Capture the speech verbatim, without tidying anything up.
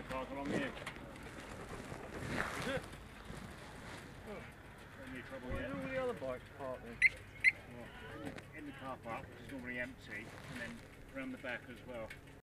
park along here. Is it? Oh. Any trouble Where's yet? all the other bikes parked then? Well, in the car park, which is normally empty, and then round the back as well.